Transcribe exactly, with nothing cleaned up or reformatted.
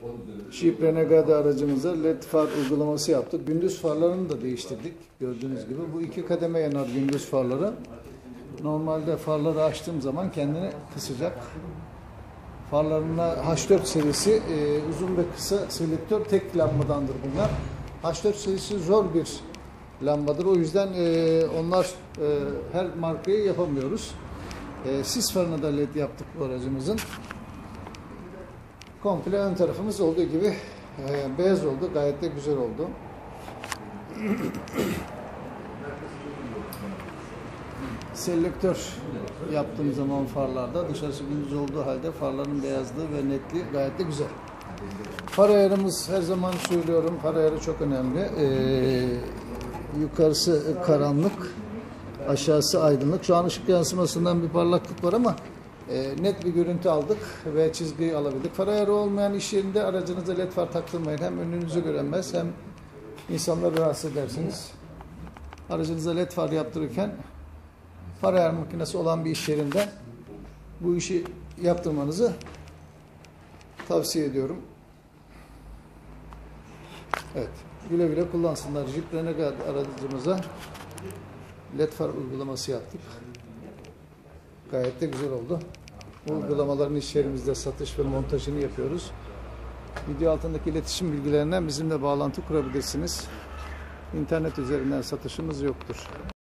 Jeep Renegade aracımıza led far uygulaması yaptık. Gündüz farlarını da değiştirdik. Gördüğünüz gibi. Bu iki kademe yanar gündüz farları. Normalde farları açtığım zaman kendini kısacak. Farlarına H dört serisi e, uzun ve kısa selektör tek lambadandır bunlar. H dört serisi zor bir lambadır. O yüzden e, onlar e, her markayı yapamıyoruz. E, sis farına da led yaptık bu aracımızın. Komple ön tarafımız olduğu gibi e, beyaz oldu. Gayet de güzel oldu. Selektör yaptığım zaman farlarda dışarısı gündüz olduğu halde farların beyazlığı ve netliği gayet de güzel. Far ayarımız her zaman söylüyorum. Far ayarı çok önemli. Ee, yukarısı karanlık, aşağısı aydınlık. Şu an ışık yansımasından bir parlaklık var ama e, net bir görüntü aldık ve çizgiyi alabildik. Far ayarı olmayan iş yerinde aracınıza led far taktırmayın. Hem önünüzü göremez hem insanları rahatsız edersiniz. Aracınıza led far yaptırırken far ayar makinesi olan bir iş yerinde bu işi yaptırmanızı tavsiye ediyorum. Evet, güle güle kullansınlar. Jeep Renegade aracımıza led far uygulaması yaptık. Gayet de güzel oldu. Bu uygulamaların iş yerimizde satış ve montajını yapıyoruz. Video altındaki iletişim bilgilerinden bizimle bağlantı kurabilirsiniz. İnternet üzerinden satışımız yoktur.